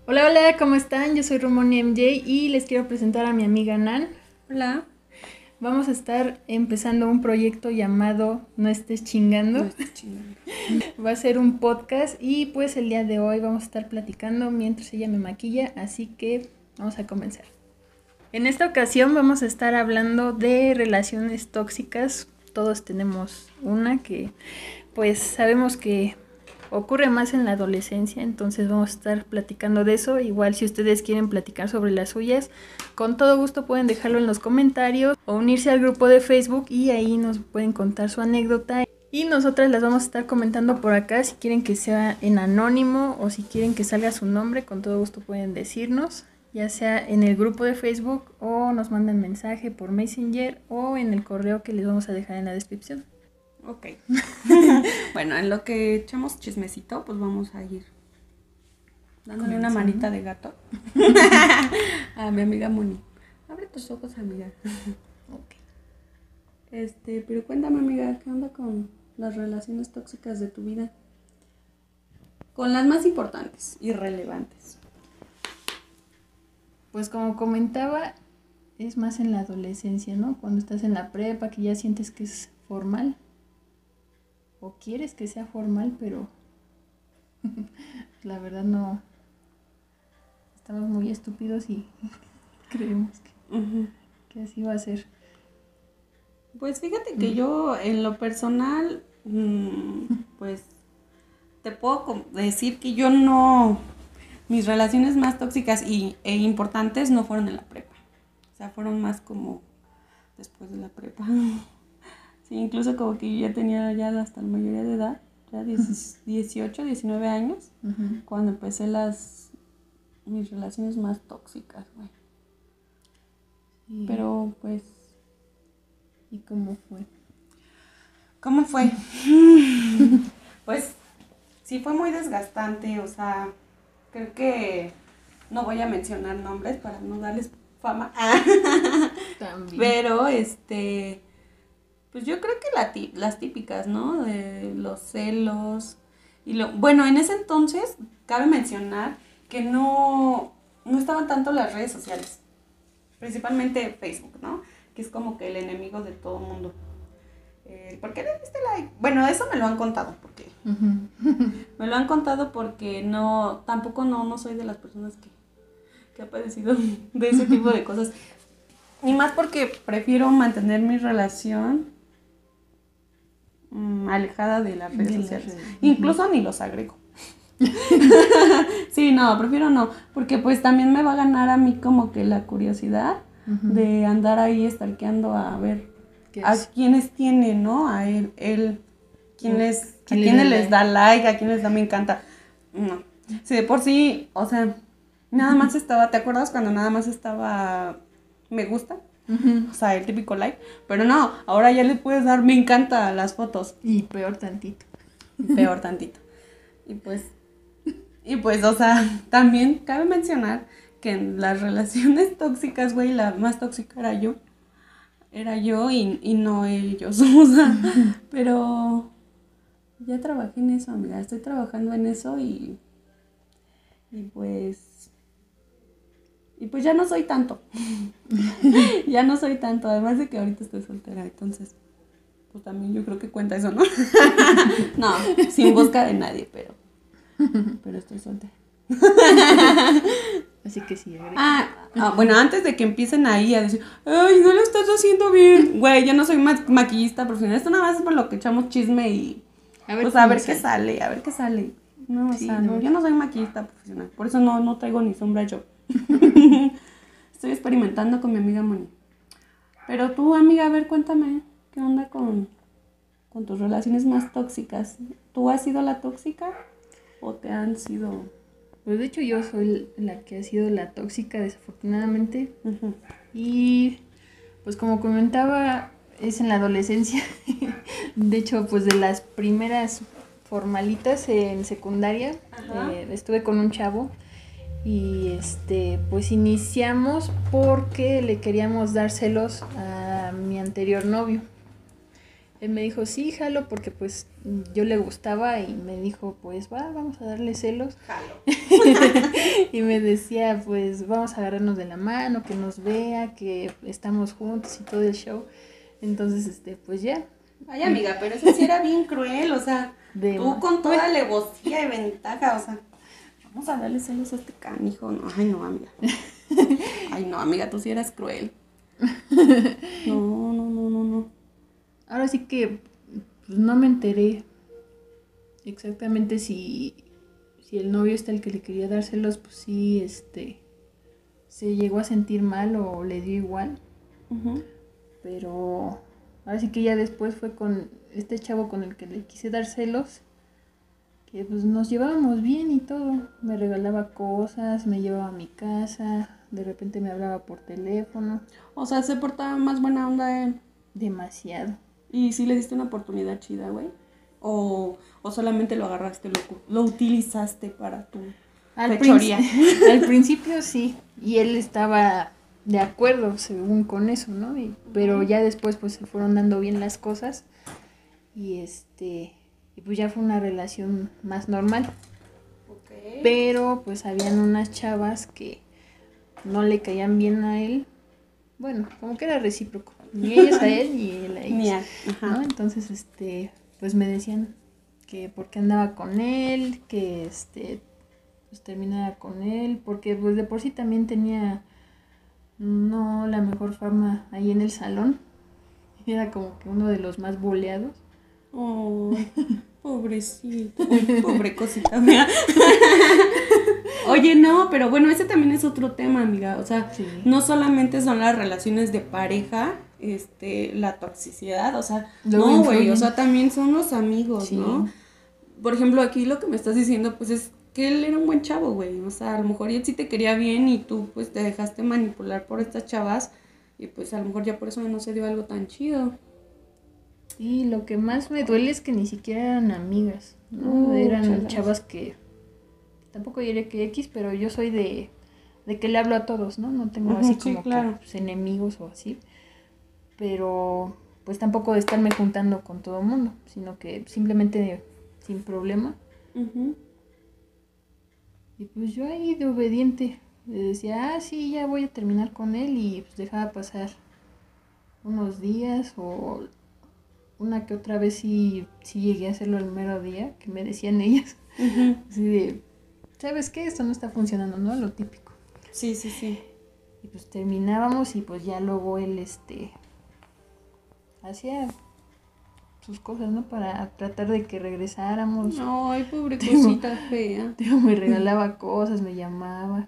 Hola, hola, ¿cómo están? Yo soy Romoni MJ y les quiero presentar a mi amiga Nan. Hola. Vamos a estar empezando un proyecto llamado No estés chingando. No estoy chingando. Va a ser un podcast y pues el día de hoy vamos a estar platicando mientras ella me maquilla, así que vamos a comenzar. En esta ocasión vamos a estar hablando de relaciones tóxicas. Todos tenemos una que pues sabemos que ocurre más en la adolescencia, entonces vamos a estar platicando de eso. Igual si ustedes quieren platicar sobre las suyas, con todo gusto pueden dejarlo en los comentarios o unirse al grupo de Facebook y ahí nos pueden contar su anécdota. Y nosotras las vamos a estar comentando por acá, si quieren que sea en anónimo o si quieren que salga su nombre, con todo gusto pueden decirnos, ya sea en el grupo de Facebook o nos mandan mensaje por Messenger o en el correo que les vamos a dejar en la descripción. Ok. Bueno, en lo que echamos chismecito, pues vamos a ir dándole una manita de gato a mi amiga Moni. Abre tus ojos, amiga. Ok. Pero cuéntame, amiga, ¿qué onda con las relaciones tóxicas de tu vida? Con las más importantes y relevantes. Pues como comentaba, es más en la adolescencia, ¿no? Cuando estás en la prepa, que ya sientes que es formal. O quieres que sea formal, pero la verdad no. Estamos muy estúpidos y creemos que así va a ser. Pues fíjate que yo, en lo personal, pues te puedo decir que yo no. Mis relaciones más tóxicas e importantes no fueron en la prepa. O sea, fueron más como después de la prepa. Sí, incluso como que yo ya tenía ya hasta la mayoría de edad, ya 18, 19 años, cuando empecé mis relaciones más tóxicas, güey. Sí. Pero pues, ¿Y cómo fue? ¿cómo fue? Pues sí fue muy desgastante, o sea, creo que no voy a mencionar nombres para no darles fama. También. Pero pues yo creo que las típicas, ¿no? De los celos. Bueno, en ese entonces, cabe mencionar que no estaban tanto las redes sociales. Principalmente Facebook, ¿no? Que es como que el enemigo de todo mundo. ¿Por qué le diste like? Bueno, eso me lo han contado, porque me lo han contado porque tampoco no soy de las personas que ha padecido de ese tipo de cosas. Y más porque prefiero mantener mi relación alejada de las redes sociales. Incluso ni los agrego. Sí, no, prefiero no. Porque pues también me va a ganar a mí como que la curiosidad de andar ahí stalkeando a ver a quienes tiene, ¿no? A él a quienes les da like, a quienes da me encanta. No. Sí, de por sí, o sea, nada más estaba, ¿te acuerdas cuando nada más estaba me gusta? O sea, el típico like. Pero no, ahora ya le puedes dar me encanta a las fotos. Y peor tantito. Peor tantito. Y pues, o sea, también cabe mencionar que en las relaciones tóxicas, güey, la más tóxica era yo. Era yo y no ellos. O sea, pero ya trabajé en eso, amiga. Estoy trabajando en eso y pues ya no soy tanto. Ya no soy tanto. Además de que ahorita estoy soltera, entonces, pues también yo creo que cuenta eso, ¿no? No, sin busca de nadie, pero estoy soltera. Así que sí. Bueno, antes de que empiecen ahí a decir, ay, no lo estás haciendo bien. Güey, yo no soy maquillista profesional. Esto nada más es por lo que echamos chisme y pues a ver qué sale, a ver qué sale. No, sí, o sea, no, yo no soy maquillista profesional. Por eso no traigo ni sombra yo. Estoy experimentando con mi amiga Moni. Pero tú, amiga, a ver, cuéntame, ¿qué onda con tus relaciones más tóxicas? ¿Tú has sido la tóxica o te han sido...? Pues de hecho yo soy la que ha sido la tóxica, desafortunadamente. Y pues como comentaba, es en la adolescencia. De hecho, pues de las primeras formalitas en secundaria, estuve con un chavo. Y pues iniciamos porque le queríamos dar celos a mi anterior novio. Él me dijo, sí, jalo, porque pues yo le gustaba y me dijo, pues vamos a darle celos. Jalo. Y me decía, pues vamos a agarrarnos de la mano, que nos vea, que estamos juntos y todo el show. Entonces, pues ya. Ay, amiga, pero eso sí era bien cruel, o sea, tú con toda Bueno, alevosía y ventaja, o sea, vamos a darle celos a este canijo, no, ay no, amiga. Ay no, amiga, tú sí eras cruel. No. ahora sí que pues, no me enteré exactamente si el novio el que le quería dárselos, pues sí, se llegó a sentir mal o le dio igual. Uh-huh. Pero ahora sí que ya después fue con este chavo con el que le quise dar celos, que pues nos llevábamos bien y todo. Me regalaba cosas, me llevaba a mi casa, de repente me hablaba por teléfono. O sea, se portaba más buena onda él. Demasiado. ¿Y sí le diste una oportunidad chida, güey? ¿O solamente lo agarraste, lo utilizaste para tu fechoría? Al principio sí, y él estaba de acuerdo según con eso, ¿no? Pero ya después pues se fueron dando bien las cosas y y pues ya fue una relación más normal. Okay. Pero pues habían unas chavas que no le caían bien a él. Bueno, como que era recíproco. Ni ellas a él, ni él a ellas. ¿No? Entonces, pues me decían que por qué andaba con él, que pues terminara con él, porque pues de por sí también tenía no la mejor fama ahí en el salón. Era como que uno de los más boleados. Oh, pobrecito. Pobre cosita mía. Oye, no, pero bueno, ese también es otro tema, amiga. O sea, Sí. no solamente son las relaciones de pareja, la toxicidad, o sea, Luego no, güey, influyen. o sea, también son los amigos, Sí. ¿no? Por ejemplo, aquí lo que me estás diciendo, pues es que él era un buen chavo, güey. O sea, a lo mejor él sí te quería bien y tú, pues, te dejaste manipular por estas chavas y, pues, a lo mejor ya por eso no se dio algo tan chido. Sí, lo que más me duele es que ni siquiera eran amigas, ¿no? Eran chavas que tampoco diré que X, pero yo soy de que le hablo a todos, ¿no? No tengo así Sí, como claro. que pues, enemigos o así. Pero pues tampoco de estarme juntando con todo el mundo, sino que simplemente sin problema. Uh-huh. Y pues yo ahí de obediente le decía, sí, ya voy a terminar con él y pues dejaba pasar unos días o una que otra vez sí llegué a hacerlo el mero día, que me decían ellas, Uh-huh. así de, ¿sabes qué? Esto no está funcionando, ¿no? Lo típico. Sí. Y pues terminábamos y pues ya luego él, hacía sus cosas, ¿no? Para tratar de que regresáramos. Ay, pobre cosita fea. Me regalaba cosas, me llamaba.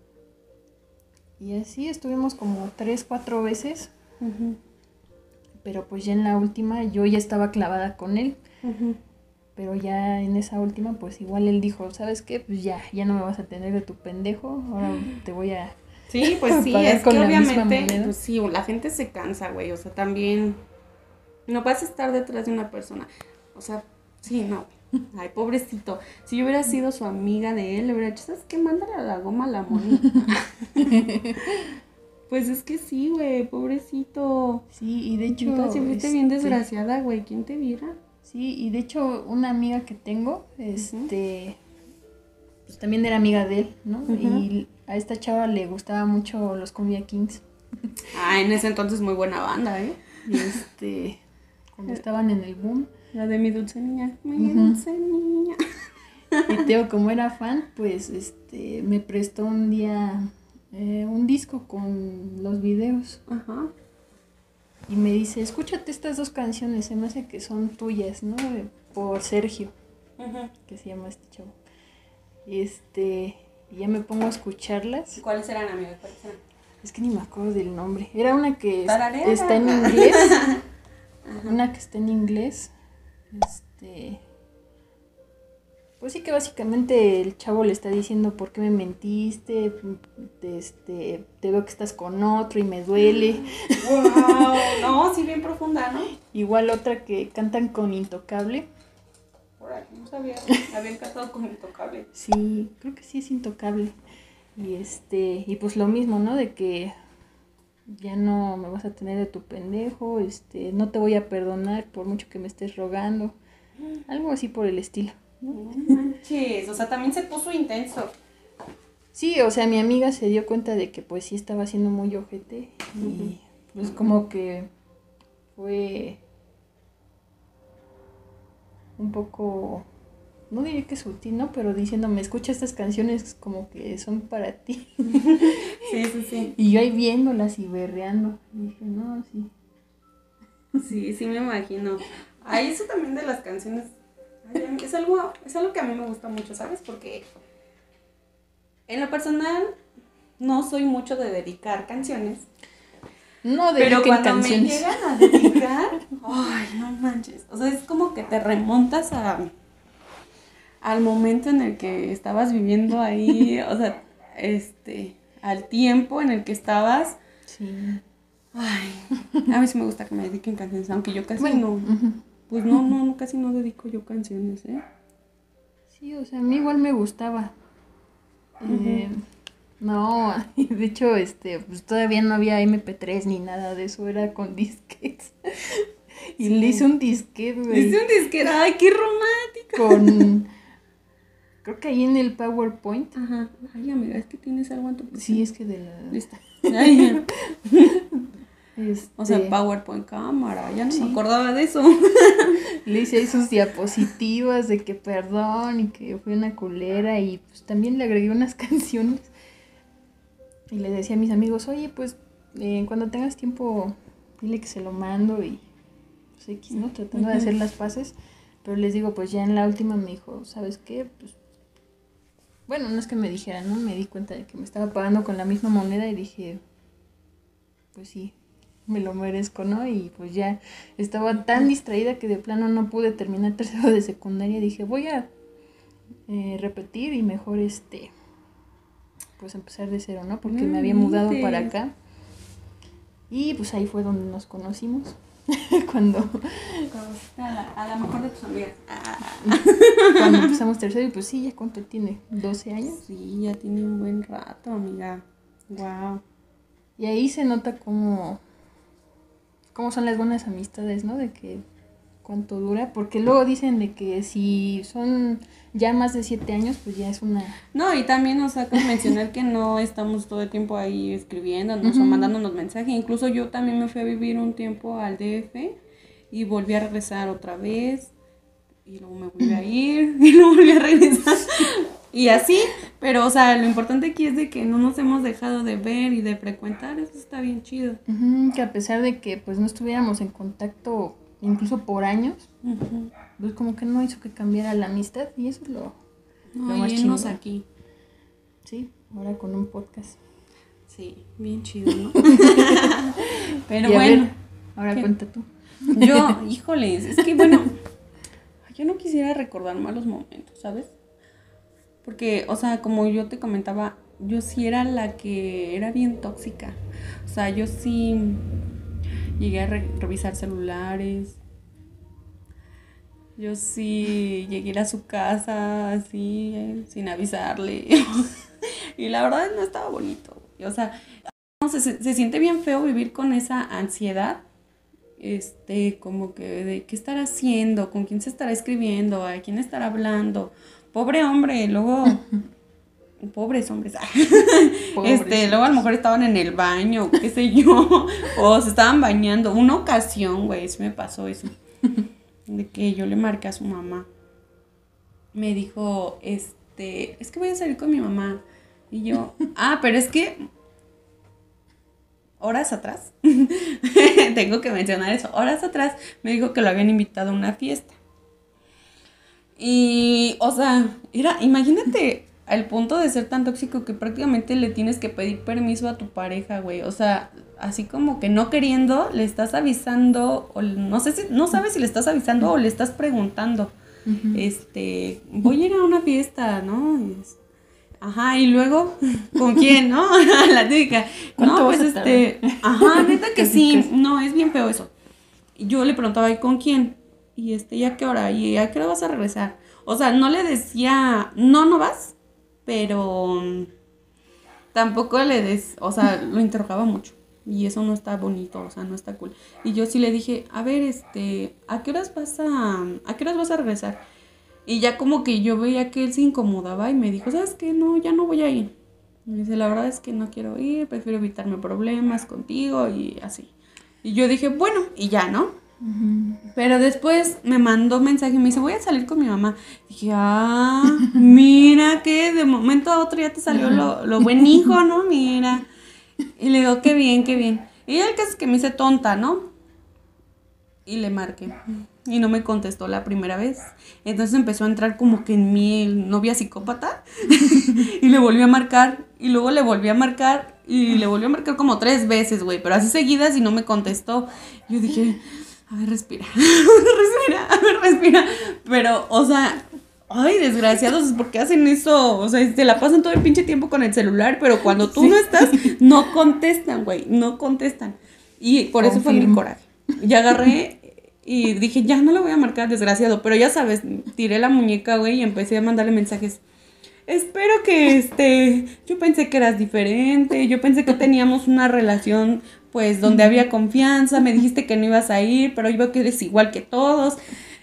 Y así estuvimos como 3-4 veces. Uh-huh. Pero pues ya en la última yo ya estaba clavada con él. Uh-huh. Pero ya en esa última pues igual él dijo, ¿sabes qué? Pues ya no me vas a tener de tu pendejo. Ahora te voy a... Sí, pues sí, pagar es con que la misma obviamente, moneda. pues sí, la gente se cansa, güey, o sea, también no vas a estar detrás de una persona, o sea, sí, no, ay, pobrecito, si yo hubiera sido su amiga de él, le hubiera dicho, ¿sabes qué? Mándale a la goma a la Moni. Pues es que sí, güey, pobrecito. Sí, y de hecho... Si fuiste bien desgraciada, güey, ¿quién te viera? Sí, y de hecho una amiga que tengo, pues también era amiga de él, ¿no? Uh-huh. Y a esta chava le gustaba mucho los Cumbia Kings. Ah, en ese entonces muy buena banda, ¿eh? Y cuando estaban en el boom. La de mi dulce niña, mi dulce niña. Y Teo, como era fan, pues me prestó un día un disco con los videos. Ajá. Y me dice, escúchate estas 2 canciones, se me hace que son tuyas, ¿no? Por Sergio, que se llama este chavo. Y ya me pongo a escucharlas. ¿Cuáles eran, amigas? ¿Cuáles eran? Es que ni me acuerdo del nombre. Era una que Tararea. está en inglés. Una que está en inglés. Pues sí que básicamente el chavo le está diciendo por qué me mentiste, te veo que estás con otro y me duele. Wow, no, sí bien profunda, ¿no? Igual otra que cantan con Intocable. Por ahí, no sabía, habían cantado con Intocable. Sí, creo que sí es Intocable. Y y pues lo mismo, ¿no? De que ya no me vas a tener de tu pendejo, no te voy a perdonar por mucho que me estés rogando, algo así por el estilo. No manches, o sea, también se puso intenso. Sí, o sea, mi amiga se dio cuenta de que pues sí estaba siendo muy ojete y pues como que fue un poco, no diría que sutil, ¿no? Pero diciéndome, escucha estas canciones como que son para ti. Sí. Y yo ahí viéndolas y berreando. Y dije, no, sí. Sí, me imagino. Ay, eso también de las canciones, ay, es algo que a mí me gusta mucho, ¿sabes? Porque en lo personal no soy mucho de dedicar canciones. No pero dediquen cuando canciones. me llegan a dedicar, ay, no manches. O sea, es como que te remontas al momento en el que estabas viviendo ahí, o sea, al tiempo en el que estabas. Sí. Ay, a mí sí me gusta que me dediquen canciones, aunque yo casi Bueno, pues no, casi no dedico yo canciones, ¿eh? Sí, o sea, a mí igual me gustaba. No, de hecho, pues todavía no había MP3 ni nada de eso, era con disquetes. Y Sí. le hice un disquete, güey. Hice un disquete, ay, qué romántico. Creo que ahí en el PowerPoint. Ajá. Ay, amiga, es que tienes algo en tu PC. Sí, es que de la... Listo. Ay, o sea, Este, PowerPoint cámara, ya no Sí. me acordaba de eso. Le hice ahí sus diapositivas de que perdón y que fui una culera y pues también le agregué unas canciones. Y le decía a mis amigos, oye, pues cuando tengas tiempo, dile que se lo mando y pues X, ¿no? Tratando de hacer las paces. Pero les digo, pues ya en la última me dijo, ¿sabes qué? Pues, bueno, no es que me dijera, ¿no? Me di cuenta de que me estaba pagando con la misma moneda y dije, pues sí, me lo merezco, ¿no? Y pues ya estaba tan distraída que de plano no pude terminar tercero de secundaria. Dije, voy a repetir y mejor pues empezar de cero, ¿no? Porque me había mudado para acá. Y pues ahí fue donde nos conocimos. Cuando a la mejor de tus amigas. Cuando empezamos tercero, y pues sí, ¿ya cuánto tiene? ¿12 años? Sí, ya tiene un buen rato, amiga. Wow. Y ahí se nota cómo son las buenas amistades, ¿no? De que cuánto dura, porque luego dicen de que si son ya más de 7 años, pues ya es una... No, y también, o sea, como mencionar que no estamos todo el tiempo ahí escribiéndonos o mandándonos mensajes. Incluso yo también me fui a vivir un tiempo al DF y volví a regresar otra vez. Y luego me volví a ir y luego volví a regresar. Y así, pero, o sea, lo importante aquí es de que no nos hemos dejado de ver y de frecuentar. Eso está bien chido. Que a pesar de que pues no estuviéramos en contacto incluso por años, pues como que no hizo que cambiara la amistad y eso es lo más chido aquí. Sí, ahora con un podcast. Sí, bien chido, ¿no? Pero y bueno. Ver, ahora ¿qué? Cuenta tú. Yo, híjoles, es que bueno, yo no quisiera recordar malos momentos, ¿sabes? Porque, o sea, como yo te comentaba, yo sí era la que era bien tóxica. O sea, yo sí llegué a revisar celulares. Yo sí llegué a ir a su casa así, sin avisarle. Y la verdad no estaba bonito. O sea, no, se siente bien feo vivir con esa ansiedad. Como que de qué estará haciendo, con quién se estará escribiendo, a quién estará hablando. Pobre hombre, luego... Pobres hombres. Luego a lo mejor estaban en el baño, qué sé yo, o se estaban bañando. Una ocasión, güey, sí me pasó eso. De que yo le marqué a su mamá. Me dijo, es que voy a salir con mi mamá. Y yo, pero es que horas atrás, tengo que mencionar eso, horas atrás me dijo que lo habían invitado a una fiesta. Y, o sea, imagínate al punto de ser tan tóxico que prácticamente le tienes que pedir permiso a tu pareja, güey. O sea, así como que no queriendo, le estás avisando, o no sabes si le estás avisando o le estás preguntando. Voy a ir a una fiesta, ¿no? Ajá, y luego, ¿con quién, no? La típica. No, pues neta que sí, no, es bien feo eso. Yo le preguntaba, ¿y con quién? Y ¿y a qué hora? ¿Y a qué hora vas a regresar? O sea, no le decía, no vas, pero tampoco o sea, lo interrogaba mucho. Y eso no está bonito, o sea, no está cool. Y yo sí le dije, a ver, ¿a qué horas vas a regresar? Y ya como que yo veía que él se incomodaba y me dijo, ¿sabes qué? No, ya no voy a ir. Y dice, la verdad es que no quiero ir, prefiero evitarme problemas contigo y así. Y yo dije, bueno, y ya, ¿no? Ujú. Pero después me mandó un mensaje y me dice, voy a salir con mi mamá. Dije, mira que de momento a otro ya te salió lo buen hijo, ¿no? Mira. Y le digo, qué bien, qué bien. Y el caso es que me hice tonta, ¿no? Y le marqué. Y no me contestó la primera vez. Entonces empezó a entrar como que en mí el novia psicópata. Y le volví a marcar. Y luego le volví a marcar. Y le volví a marcar como 3 veces, güey. Pero así seguidas y no me contestó. Yo dije, a ver, respira. Respira, a ver, respira. Pero, o sea, ay, desgraciados, ¿por qué hacen eso? O sea, se la pasan todo el pinche tiempo con el celular. Pero cuando tú no estás, no contestan, güey. No contestan. Y por eso fue mi coraje. Y agarré y dije, ya no le voy a marcar, desgraciado. Pero ya sabes, tiré la muñeca, güey, y empecé a mandarle mensajes. Espero que, yo pensé que eras diferente, yo pensé que teníamos una relación, pues, donde había confianza, me dijiste que no ibas a ir, pero yo veo que eres igual que todos.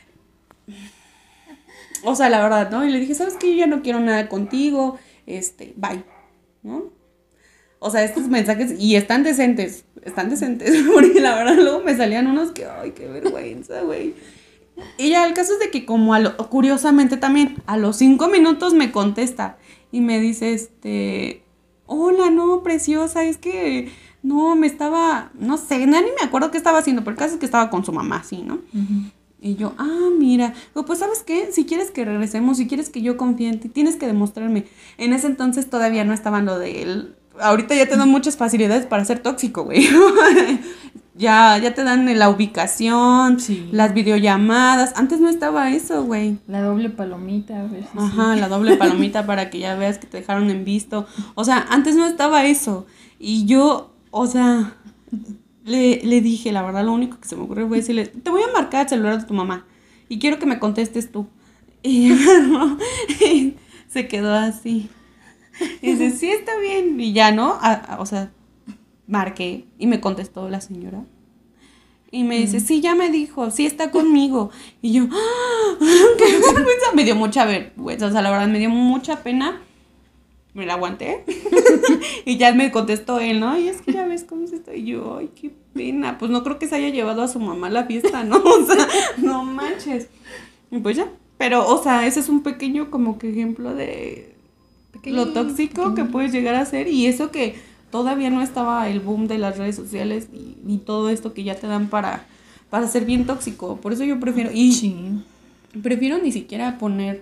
O sea, la verdad, ¿no? Y le dije, ¿sabes qué? Yo ya no quiero nada contigo, bye, ¿no? O sea, estos mensajes, y están decentes, porque la verdad luego me salían unos que, ay, qué vergüenza, güey. Y ya el caso es de que como curiosamente también, a los 5 minutos me contesta y me dice, hola, no, preciosa, es que, no, no sé, ni me acuerdo qué estaba haciendo, pero el caso es que estaba con su mamá, sí, ¿no? Ujú. Y yo, mira, pues ¿sabes qué? Si quieres que regresemos, si quieres que yo confíe en ti, tienes que demostrarme. En ese entonces todavía no estaban lo de él. Ahorita ya te dan muchas facilidades para ser tóxico, güey. Ya te dan la ubicación, Sí. las videollamadas. Antes no estaba eso, güey. La doble palomita, a ver si Ajá, sí. la doble palomita para que ya veas que te dejaron en visto. O sea, antes no estaba eso. Y yo, o sea, le dije, la verdad, lo único que se me ocurrió fue decirle, te voy a marcar el celular de tu mamá y quiero que me contestes tú. Y ¿no? Y se quedó así. Y dice, sí, está bien. Y ya, ¿no? O sea, marqué y me contestó la señora. Y me dice, sí, ya me dijo, sí está conmigo. Y yo, qué vergüenza. Me dio mucha vergüenza, o sea, la verdad me dio mucha pena. Me la aguanté. Y ya me contestó él, ¿no? Y es que ya ves cómo se está. Y yo, ay, qué pena. Pues no creo que se haya llevado a su mamá a la fiesta, ¿no? O sea, no manches. Y pues ya. Pero, o sea, ese es un pequeño como que ejemplo de lo tóxico que puedes llegar a ser. Y eso que todavía no estaba el boom de las redes sociales y todo esto que ya te dan para ser bien tóxico. Por eso yo prefiero. Y Sí. prefiero ni siquiera poner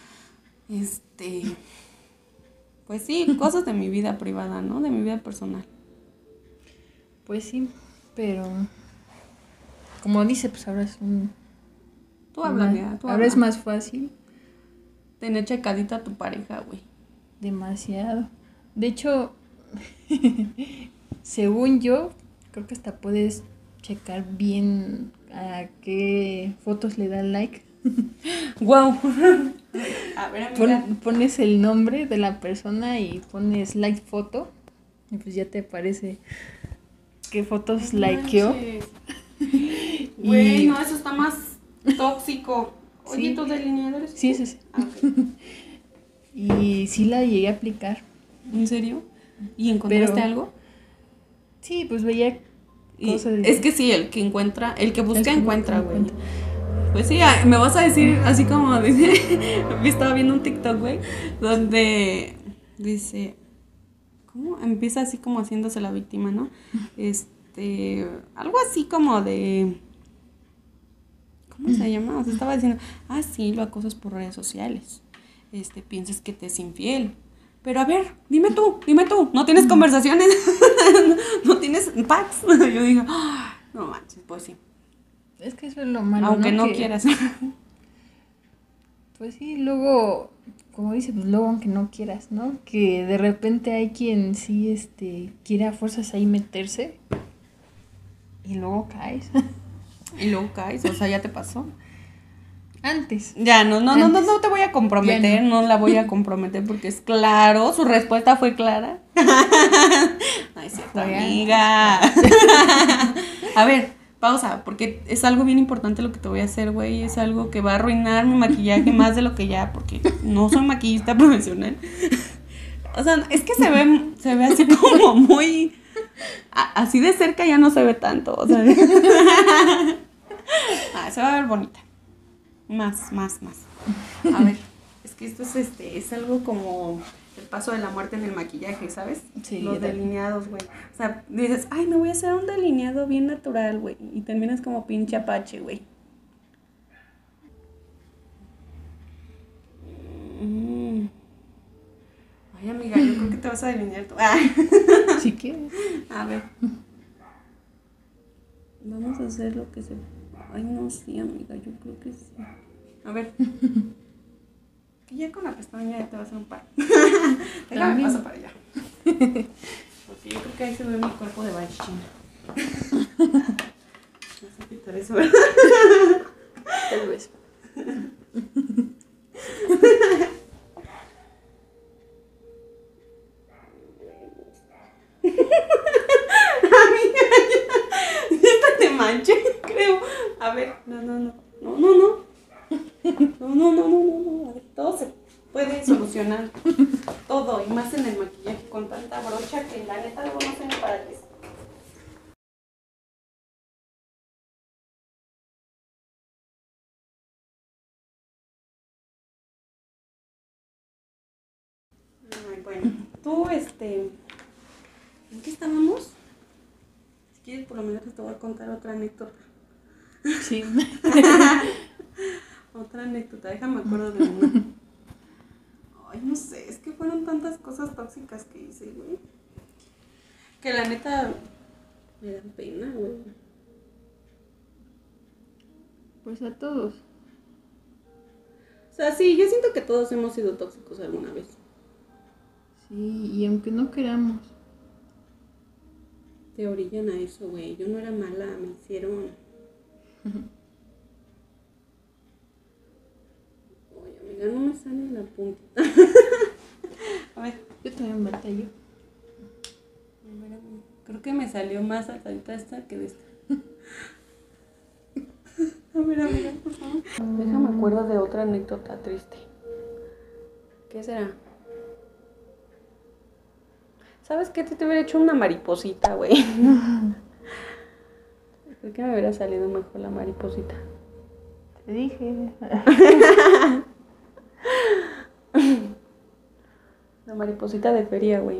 pues sí, cosas de mi vida privada, ¿no? De mi vida personal. Pues sí, pero como dice, pues ahora es Tú habla, mira, tú ahora habla. es más fácil, Tener checadita a tu pareja, güey. demasiado. De hecho, según yo, creo que hasta puedes checar bien a qué fotos le dan like. Wow. A ver, amiga. Pones el nombre de la persona y pones like foto y pues ya te aparece qué fotos likeó. Güey, Y- no, eso está más tóxico. Oye, Sí. ¿tus delineadores? Sí, sí. Ok. Y sí la llegué a aplicar. ¿En serio? ¿Y encontraste Pero- algo? Sí, pues veía Y cosas. es que sí, el que encuentra, el que busca El que encuentra, busca, güey. encuentra. Pues sí, me vas a decir así como dice, estaba viendo un TikTok, güey, donde dice, ¿cómo? Empieza así como haciéndose la víctima, ¿no? Algo así como de, ¿cómo se llama? O sea, estaba diciendo, sí, lo acosas por redes sociales, piensas que te es infiel. Pero a ver, dime tú, ¿no tienes conversaciones? ¿No tienes packs? Yo digo, no manches, pues sí. Es que eso es lo malo. Aunque no Que, quieras. Pues sí, luego, como dice, pues luego aunque no quieras, ¿no? Que de repente hay quien sí, quiere a fuerzas ahí meterse y luego caes. Y luego caes, o sea, ya te pasó. Antes. Ya, no te voy a comprometer, no la voy a comprometer porque es claro, su respuesta fue clara. No es cierto, amiga. A ver, pausa, porque es algo bien importante lo que te voy a hacer, güey. Es algo que va a arruinar mi maquillaje más de lo que ya, porque no soy maquillista profesional. O sea, es que se ve así como muy... Así de cerca ya no se ve tanto, o sea. Se va a ver bonita. Más. A ver, es que esto es algo como el paso de la muerte en el maquillaje, ¿sabes? Sí. Los delineados, güey. O sea, dices, ay, me voy a hacer un delineado bien natural, güey. Y terminas como pinche apache, güey. Ay, amiga, yo creo que te vas a delinear tú. ¿Sí quieres? A ver. Vamos a hacer lo que se... Ay, no, sí, amiga, yo creo que sí. A ver. Que ya con la pestaña ya te va a hacer un par. Déjame paso para allá. Porque yo creo que ahí se ve mi cuerpo de baichina. Vas a quitar eso, ¿verdad? Tal vez. Amiga, ya te manché, creo. A ver, no. A ver, todo se puede solucionar. Todo, y más en el maquillaje con tanta brocha que la neta luego no sé ni para qué es. Ay, bueno, tú, ¿en qué estábamos? Si quieres, por lo menos te voy a contar otra anécdota. Sí. Otra anécdota, déjame acuerdo de una. Ay, no sé, es que fueron tantas cosas tóxicas que hice, güey. Que la neta me dan pena, güey. Pues a todos. O sea, sí, yo siento que todos hemos sido tóxicos alguna vez. Sí, y aunque no queramos. Te orillan a eso, güey. Yo no era mala, me hicieron. Oye, amiga, no me sale la puntita. A ver. Yo también batallo. Creo que me salió más alta esta que de esta. A ver, amiga, por favor. Déjame acuerdo de otra anécdota triste. ¿Qué será? ¿Sabes qué? Te hubiera hecho una mariposita, güey. Creo que me hubiera salido mejor la mariposita. Te dije. La mariposita de feria, güey.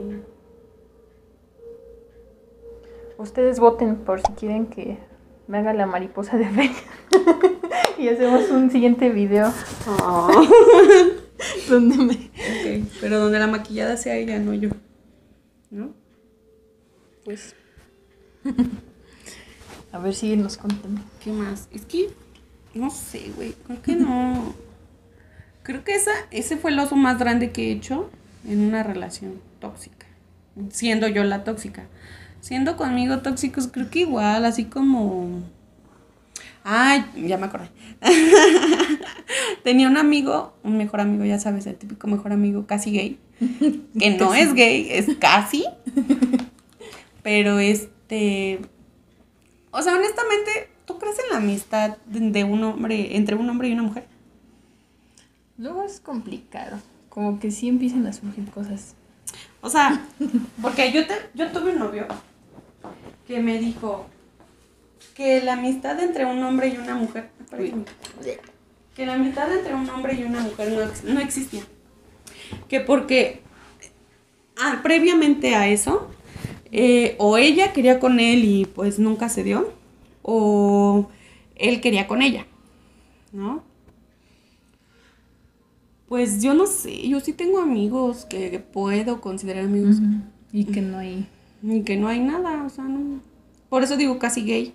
Ustedes voten por si quieren que me haga la mariposa de feria. Y hacemos un siguiente video. Oh. Donde me... Ok, pero donde la maquillada sea ella, no yo. ¿No? Pues... A ver, síguenos contando. ¿Qué más? Es que, no sé, güey, creo que no. Creo que ese fue el oso más grande que he hecho en una relación tóxica. Siendo yo la tóxica. Siendo conmigo tóxicos, creo que igual, así como... Ay, ya me acordé. Tenía un amigo, un mejor amigo, ya sabes, el típico mejor amigo casi gay. Que no es gay, es casi. Pero o sea, honestamente, ¿tú crees en la amistad de un hombre, entre un hombre y una mujer? Luego es complicado. Como que sí empiezan a surgir cosas. O sea, porque yo tuve un novio que me dijo que la amistad entre un hombre y una mujer, que la amistad entre un hombre y una mujer no existía. Que porque previamente a eso, o ella quería con él y pues nunca se dio, o él quería con ella, ¿no? Pues yo no sé, yo sí tengo amigos que puedo considerar amigos. Uh-huh. Y que no hay... Y que no hay nada, o sea, no. Por eso digo casi gay.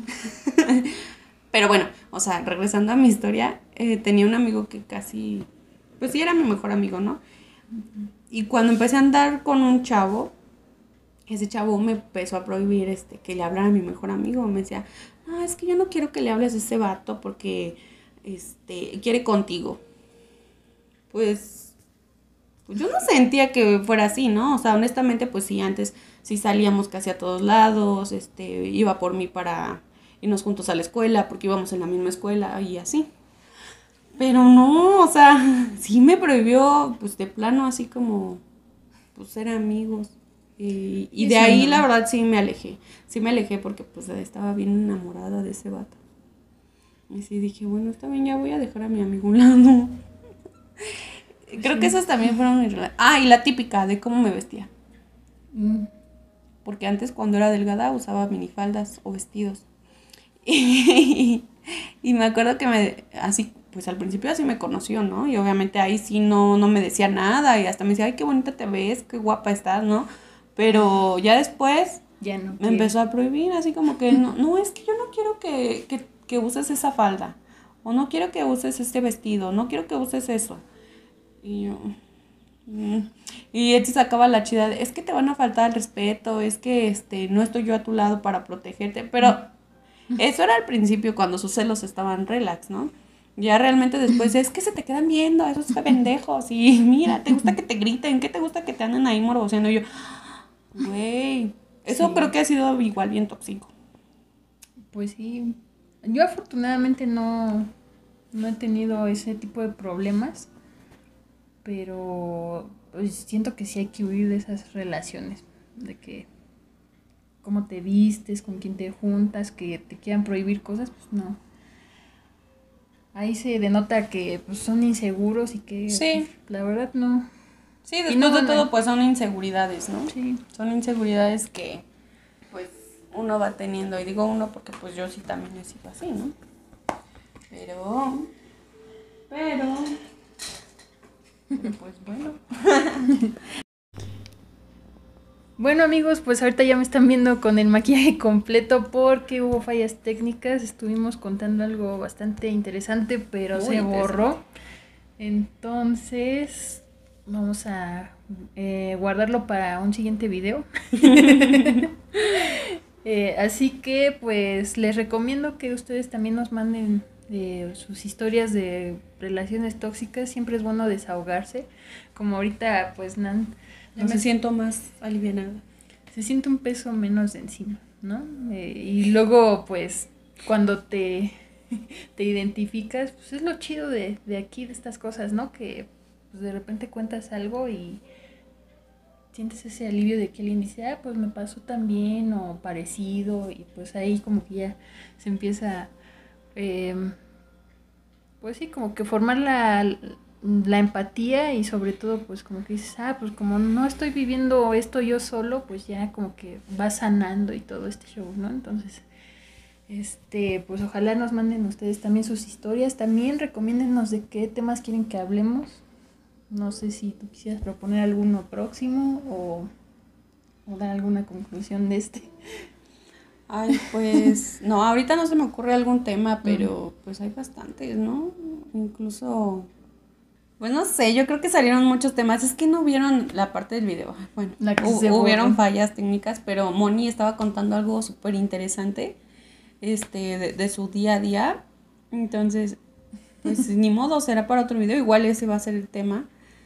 Pero bueno, o sea, regresando a mi historia, tenía un amigo que casi, pues sí era mi mejor amigo, ¿no? Uh-huh. Y cuando empecé a andar con un chavo, ese chavo me empezó a prohibir que le hablara a mi mejor amigo. Me decía, es que yo no quiero que le hables a ese vato porque quiere contigo. Pues yo no sentía que fuera así, ¿no? O sea, honestamente, pues sí, antes sí salíamos casi a todos lados, iba por mí para irnos juntos a la escuela, porque íbamos en la misma escuela y así. Pero no, o sea, sí me prohibió, pues de plano, así como, pues ser amigos. Y de ahí, la verdad, sí me alejé porque pues estaba bien enamorada de ese vato. Y sí dije, bueno, está bien, ya voy a dejar a mi amigo a un lado. Creo que esas también fueron mis relaciones. Ah, y la típica de cómo me vestía. Porque antes cuando era delgada usaba minifaldas o vestidos. Y me acuerdo que así, pues al principio así me conoció, ¿no? Y obviamente ahí sí no me decía nada y hasta me decía, ay, qué bonita te ves, qué guapa estás, ¿no? Pero ya después ya no me empezó a prohibir, así como que, no, es que yo no quiero que uses esa falda, o no quiero que uses este vestido, no quiero que uses eso. Y yo... Y entonces acaba la chida es que te van a faltar el respeto, es que no estoy yo a tu lado para protegerte, pero eso era al principio cuando sus celos estaban relax, ¿no? Ya realmente después es que se te quedan viendo a esos pendejos y mira, te gusta que te griten, ¿qué te gusta que te anden ahí morboseando? Y yo, güey, eso creo que ha sido igual bien tóxico. Pues sí, yo afortunadamente no he tenido ese tipo de problemas, pero pues siento que sí hay que huir de esas relaciones, de que cómo te vistes, con quién te juntas, que te quieran prohibir cosas, pues no. Ahí se denota que pues, son inseguros y que sí. Pues, la verdad no. Sí, después de todo pues son inseguridades, ¿no? Sí. Son inseguridades que pues uno va teniendo, y digo uno porque pues yo sí también he sido así, ¿no? Pero pues bueno. Bueno amigos, pues ahorita ya me están viendo con el maquillaje completo porque hubo fallas técnicas, estuvimos contando algo bastante interesante, pero muy se borró. Entonces vamos a guardarlo para un siguiente video. Así que pues les recomiendo que ustedes también nos manden sus historias de relaciones tóxicas. Siempre es bueno desahogarse, como ahorita pues Nan me siento más alivianada. Se siente un peso menos de encima, ¿no? Y luego, pues, cuando te identificas, pues es lo chido de aquí, de estas cosas, ¿no? Que pues, de repente cuentas algo y sientes ese alivio de que alguien dice, pues me pasó también o parecido, y pues ahí como que ya se empieza, pues sí, como que formar la empatía, y sobre todo pues como que dices, pues como no estoy viviendo esto yo solo, pues ya como que va sanando y todo este show, ¿no? Entonces, pues ojalá nos manden ustedes también sus historias, también recomiéndennos de qué temas quieren que hablemos. No sé si tú quisieras proponer alguno próximo o dar alguna conclusión de este. Ay, pues, no, ahorita no se me ocurre algún tema, pero pues hay bastantes, ¿no? Incluso, pues no sé, yo creo que salieron muchos temas. Es que no vieron la parte del video. Bueno, hubieron fallas técnicas, pero Moni estaba contando algo súper interesante, de su día a día. Entonces, pues ni modo, será para otro video. Igual ese va a ser el tema.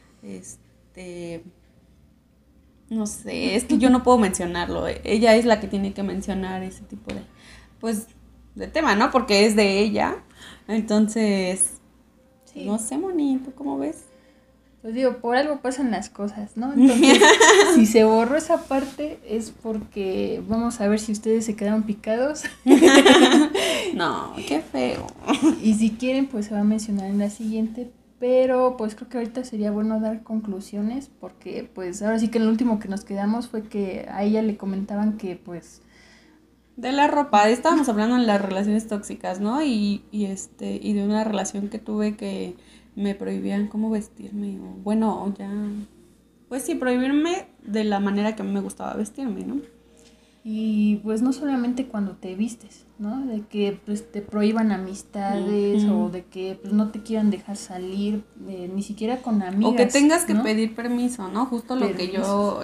No sé, es que yo no puedo mencionarlo. Ella es la que tiene que mencionar ese tipo de tema, ¿no? Porque es de ella. Entonces, sí. No sé, Moni, ¿tú cómo ves? Pues digo, por algo pasan las cosas, ¿no? Entonces, si se borró esa parte es porque vamos a ver si ustedes se quedaron picados. No, qué feo. Y si quieren, pues se va a mencionar en la siguiente. Pero pues creo que ahorita sería bueno dar conclusiones, porque pues ahora sí que el último que nos quedamos fue que a ella le comentaban que pues... De la ropa, estábamos hablando de las relaciones tóxicas, ¿no? Y de una relación que tuve que me prohibían cómo vestirme, o bueno, ya... Pues sí, prohibirme de la manera que a mí me gustaba vestirme, ¿no? Y pues no solamente cuando te vistes, ¿no? De que pues te prohíban amistades, o de que pues no te quieran dejar salir, ni siquiera con amigas. O que tengas que pedir permiso, ¿no? Justo lo que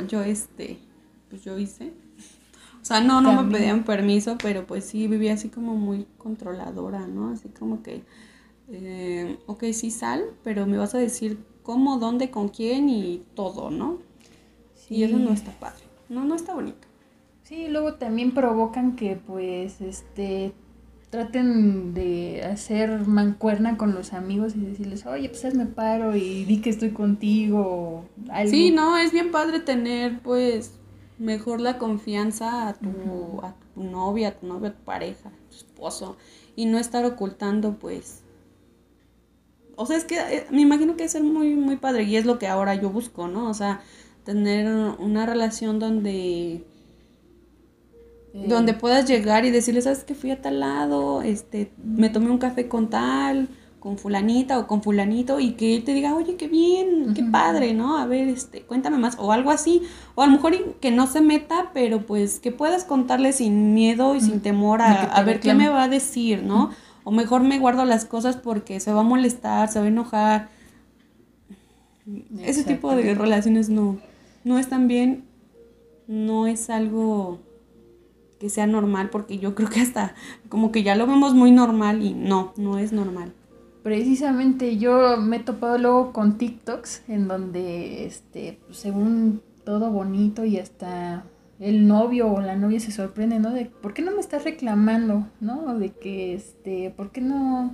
yo hice. O sea, no me pedían permiso, pero pues sí vivía así como muy controladora, ¿no? Así como que ok, sí sal, pero me vas a decir cómo, dónde, con quién y todo, ¿no? Sí. Y eso no está padre, no está bonito. Sí, luego también provocan que pues traten de hacer mancuerna con los amigos y decirles, oye, pues hazme paro y di que estoy contigo o algo. Sí, no, es bien padre tener pues mejor la confianza a tu novia, a tu novio, a tu pareja, a tu esposo, y no estar ocultando pues. O sea, es que me imagino que es ser muy, muy padre y es lo que ahora yo busco, ¿no? O sea, tener una relación donde puedas llegar y decirle, ¿sabes qué? Fui a tal lado, me tomé un café con tal, con fulanita o con fulanito, y que él te diga, oye, qué bien, qué padre, ¿no? A ver, cuéntame más, o algo así, o a lo mejor que no se meta, pero pues que puedas contarle sin miedo y sin temor a ver qué me va a decir, ¿no? O mejor me guardo las cosas porque se va a molestar, se va a enojar. Exacto. Ese tipo de relaciones no están bien, no es algo que sea normal, porque yo creo que hasta como que ya lo vemos muy normal y no es normal. Precisamente yo me he topado luego con TikToks en donde pues, según todo bonito y hasta el novio o la novia se sorprende, ¿no? De ¿por qué no me estás reclamando? ¿No? De que ¿por qué no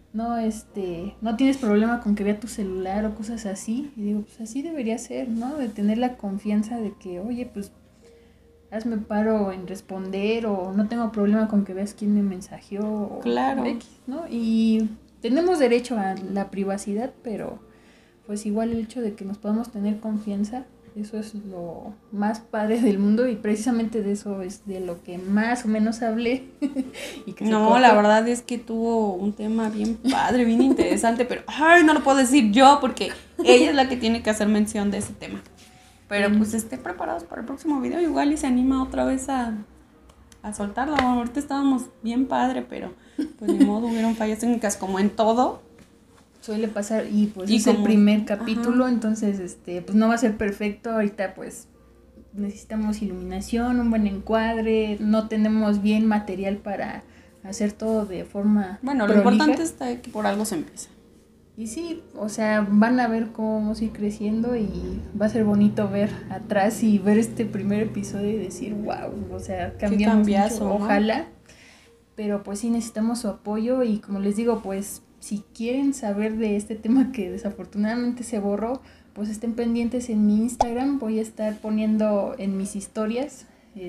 tienes problema con que vea tu celular o cosas así? Y digo, pues así debería ser, ¿no? De tener la confianza de que, oye, pues hazme paro en responder o no tengo problema con que veas quién me mensajeó. Claro. X, ¿no? Y tenemos derecho a la privacidad, pero pues igual el hecho de que nos podamos tener confianza, eso es lo más padre del mundo y precisamente de eso es de lo que más o menos hablé. Y que no, la verdad es que tuvo un tema bien padre, bien interesante, pero no lo puedo decir yo porque ella es la que tiene que hacer mención de ese tema. Pero pues estén preparados para el próximo video, igual y se anima otra vez a soltarlo. Ahorita estábamos bien padre, pero pues ni modo, hubieron fallas técnicas como en todo. Suele pasar y pues es el primer capítulo, entonces pues no va a ser perfecto. Ahorita pues necesitamos iluminación, un buen encuadre, no tenemos bien material para hacer todo de forma bueno, prolija. Lo importante está que por algo se empieza. Y sí, o sea, van a ver cómo vamos a ir creciendo y va a ser bonito ver atrás y ver este primer episodio y decir, wow, o sea, cambiamos mucho, ¿no? Ojalá. Pero pues sí necesitamos su apoyo y como les digo, pues si quieren saber de este tema que desafortunadamente se borró, pues estén pendientes en mi Instagram. Voy a estar poniendo en mis historias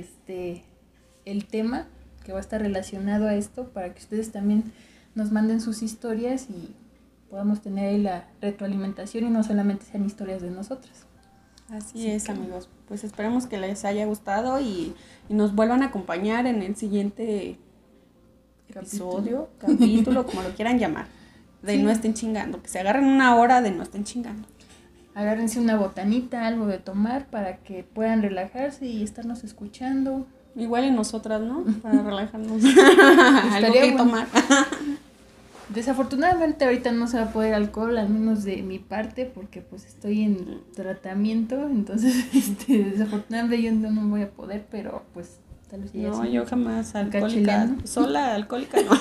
el tema que va a estar relacionado a esto para que ustedes también nos manden sus historias y podamos tener ahí la retroalimentación y no solamente sean historias de nosotras. Así es, amigos. Pues esperemos que les haya gustado y nos vuelvan a acompañar en el siguiente capítulo, como lo quieran llamar. De no estén chingando, que se agarren una hora de no estén chingando. Agárrense una botanita, algo de tomar para que puedan relajarse y estarnos escuchando. Igual y nosotras, ¿no? Para relajarnos. Algo que tomar. Desafortunadamente ahorita no se va a poder alcohol, al menos de mi parte, porque pues estoy en tratamiento, entonces desafortunadamente yo no voy a poder, pero pues tal vez ya. No, yo jamás alcohólica, sola alcohólica no.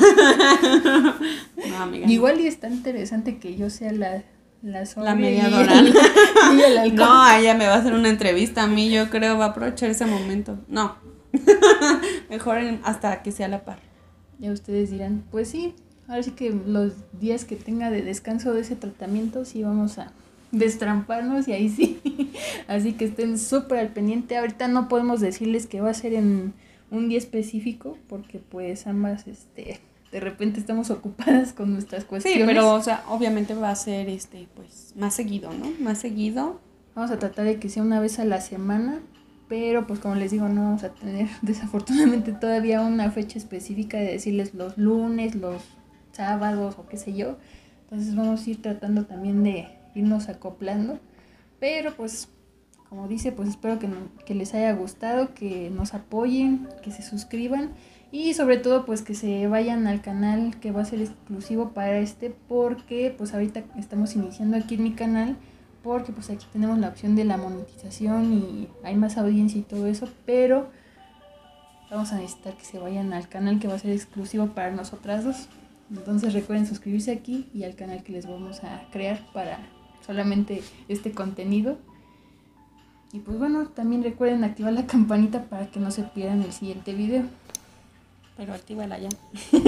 No, amiga. Igual y está interesante que yo sea la mediadora. No, ella me va a hacer una entrevista a mí, yo creo, va a aprovechar ese momento. No. Mejor hasta que sea la par. Ya ustedes dirán, pues sí. Ahora sí que los días que tenga de descanso de ese tratamiento sí vamos a destramparnos y ahí sí. Así que estén súper al pendiente. Ahorita no podemos decirles que va a ser en un día específico porque pues ambas de repente estamos ocupadas con nuestras cuestiones. Sí, pero o sea, obviamente va a ser pues más seguido, ¿no? Más seguido. Vamos a tratar de que sea una vez a la semana, pero pues como les digo, no vamos a tener desafortunadamente todavía una fecha específica de decirles los lunes, los sábados o qué sé yo. Entonces vamos a ir tratando también de irnos acoplando, pero pues como dice, pues espero que les haya gustado, que nos apoyen, que se suscriban y sobre todo pues que se vayan al canal que va a ser exclusivo para porque pues ahorita estamos iniciando aquí en mi canal, porque pues aquí tenemos la opción de la monetización y hay más audiencia y todo eso, pero vamos a necesitar que se vayan al canal que va a ser exclusivo para nosotras dos. Entonces recuerden suscribirse aquí y al canal que les vamos a crear para solamente este contenido. Y pues bueno, también recuerden activar la campanita para que no se pierdan el siguiente video. Pero actívala ya.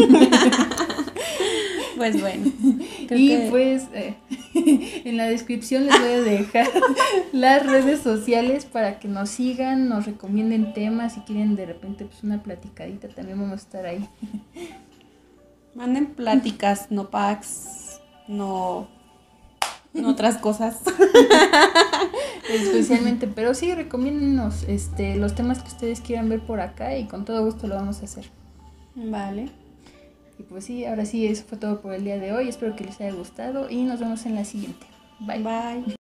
Pues bueno. Pues en la descripción les voy a dejar las redes sociales para que nos sigan, nos recomienden temas. Si quieren de repente pues una platicadita, también vamos a estar ahí. Manden pláticas, no packs, no otras cosas. Especialmente, pero sí, recomiéndennos los temas que ustedes quieran ver por acá y con todo gusto lo vamos a hacer. Vale. Y pues sí, ahora sí, eso fue todo por el día de hoy. Espero que les haya gustado y nos vemos en la siguiente. Bye. Bye.